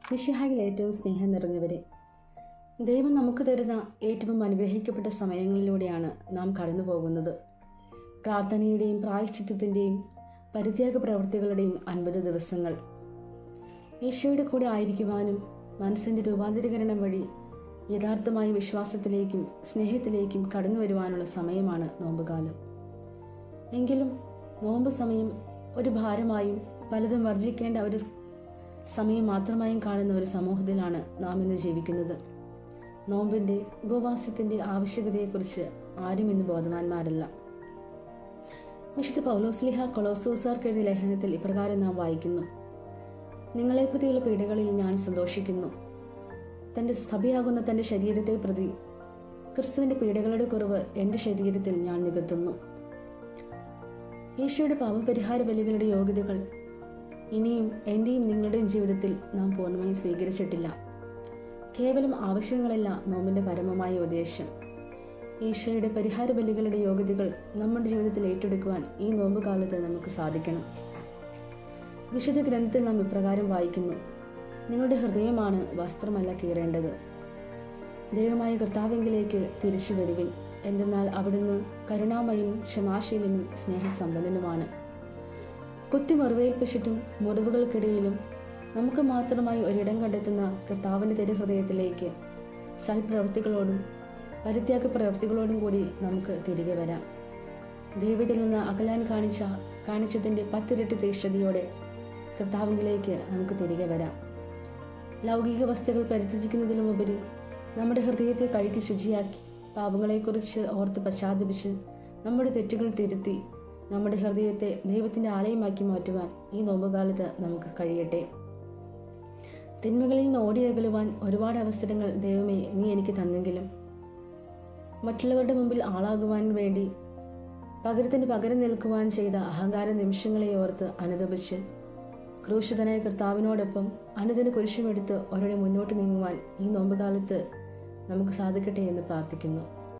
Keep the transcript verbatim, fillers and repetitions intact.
മിശിഹായിൽ ഏറ്റവും സ്നേഹം നിറഞ്ഞവരെ, ദൈവം നമുക്ക് തരുന്ന ഏറ്റവും അനുഗ്രഹിക്കപ്പെട്ട സമയങ്ങളിലൂടെയാണ് നാം കടന്നു പോകുന്നത്. പ്രാർത്ഥനയുടെയും പ്രായശ്ചിത്തത്തിൻ്റെയും പരിത്യാഗ പ്രവൃത്തികളുടെയും അൻപത് ദിവസങ്ങൾ. ഈശോയുടെ കൂടെ ആയിരിക്കുവാനും മനസ്സിൻ്റെ രൂപാന്തരീകരണം വഴി യഥാർത്ഥമായ വിശ്വാസത്തിലേക്കും സ്നേഹത്തിലേക്കും കടന്നു വരുവാനുള്ള സമയമാണ് നോമ്പുകാലം. എങ്കിലും നോമ്പ് സമയം ഒരു ഭാരമായും പലതും വർജിക്കേണ്ട ഒരു സമയം മാത്രമായും കാണുന്ന ഒരു സമൂഹത്തിലാണ് നാം ഇന്ന് ജീവിക്കുന്നത്. നോമ്പിൻ്റെ ഉപവാസത്തിൻ്റെ ആവശ്യകതയെക്കുറിച്ച് ആരും ഇന്ന് ബോധവാന്മാരല്ല. വിശുദ്ധ പൗലോസ്ലീഹ കൊളോസ്സോസാർക്ക് എഴുതിയ ലേഖനത്തിൽ ഇപ്രകാരം നാം വായിക്കുന്നു: നിങ്ങളെപ്പറ്റിയുള്ള പീഡകളിൽ ഞാൻ സന്തോഷിക്കുന്നു. തൻ്റെ സഭയാകുന്ന തൻ്റെ ശരീരത്തെ പ്രതി ക്രിസ്തുവിൻ്റെ പീഡകളുടെ കുറവ് എൻ്റെ ശരീരത്തിൽ ഞാൻ നികത്തുന്നു. ഈശോയുടെ പാപപരിഹാര ബലികളുടെ യോഗ്യതകൾ ഇനിയും എൻ്റെയും നിങ്ങളുടെയും ജീവിതത്തിൽ നാം പൂർണ്ണമായും സ്വീകരിച്ചിട്ടില്ല. കേവലം ആവശ്യങ്ങളല്ല നോമ്പിൻ്റെ പരമമായ ഉദ്ദേശം. ഈശോയുടെ പരിഹാര ബലികളുടെ യോഗ്യതകൾ നമ്മുടെ ജീവിതത്തിൽ ഏറ്റെടുക്കുവാൻ ഈ നോമ്പ് കാലത്ത് നമുക്ക് സാധിക്കണം. വിശുദ്ധ ഗ്രന്ഥത്തിൽ നാം ഇപ്രകാരം വായിക്കുന്നു: നിങ്ങളുടെ ഹൃദയമാണ് വസ്ത്രമല്ല കീറേണ്ടത്. ദൈവമായ കർത്താവെങ്കിലേക്ക് തിരിച്ചു വരുവിൻ, എന്തെന്നാൽ അവിടുന്ന് കരുണാമയും ക്ഷമാശീലനും സ്നേഹസമ്പന്നനുമാണ്. കുത്തി മുറിവേൽപ്പിച്ചിട്ടും മുറിവുകൾക്കിടയിലും നമുക്ക് മാത്രമായി ഒരിടം കണ്ടെത്തുന്ന കർത്താവിൻ്റെ തിരുഹൃദയത്തിലേക്ക് സൽപ്രവൃത്തികളോടും പരിത്യാഗ പ്രവൃത്തികളോടും കൂടി നമുക്ക് തിരികെ വരാം. ദൈവത്തിൽ നിന്ന് അകലാൻ കാണിച്ച കാണിച്ചതിൻ്റെ പത്തിരട്ടി തീക്ഷണതയോടെ കർത്താവിലേക്ക് നമുക്ക് തിരികെ വരാം. ലൗകിക വസ്തുക്കൾ പരിത്യജിക്കുന്നതിലുമുപരി നമ്മുടെ ഹൃദയത്തെ കഴുകി ശുചിയാക്കി പാപങ്ങളെക്കുറിച്ച് ഓർത്ത് പശ്ചാത്തപിച്ച് നമ്മുടെ തെറ്റുകൾ തിരുത്തി നമ്മുടെ ഹൃദയത്തെ ദൈവത്തിൻ്റെ ആലയമാക്കി മാറ്റുവാൻ ഈ നോമ്പുകാലത്ത് നമുക്ക് കഴിയട്ടെ. തിന്മകളിൽ നിന്ന് ഓടിയകലുവാൻ ഒരുപാട് അവസരങ്ങൾ ദൈവമേ നീ എനിക്ക് തന്നെങ്കിലും മറ്റുള്ളവരുടെ മുമ്പിൽ ആളാകുവാൻ വേണ്ടി പകരത്തിന് പകരം നിൽക്കുവാൻ ചെയ്ത അഹങ്കാര നിമിഷങ്ങളെ ഓർത്ത് അനുതപിച്ച് ക്രൂശിതനായ കർത്താവിനോടൊപ്പം അനുദിന കുരിശുമെടുത്ത് ഒരാളെ മുന്നോട്ട് നീങ്ങുവാൻ ഈ നോമ്പുകാലത്ത് നമുക്ക് സാധിക്കട്ടെ എന്ന് പ്രാർത്ഥിക്കുന്നു.